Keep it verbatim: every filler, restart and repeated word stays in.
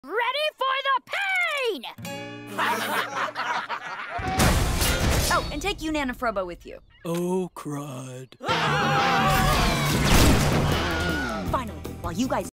Ready for the pain! Oh, and take Yunan and Frobo with you. Oh, crud. Finally, while you guys